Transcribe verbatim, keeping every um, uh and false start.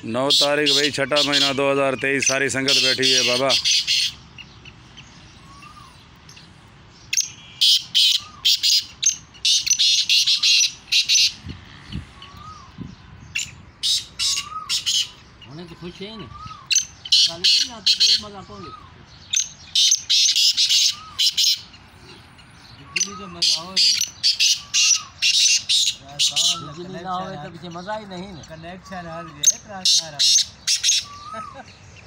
नौ तारीख भाई छठा महीना दो हज़ार तेईस। सारी संगत बैठी है बाबा। होने तो खुश है ना, मजा लेते ना तो कोई मजा कौन लेते। दिल्ली जो मजा हो रही दिल्ली ना हो तो पीछे मजा ही नहीं ना। कनेक्शन हर जगह ट्रांसफार्मर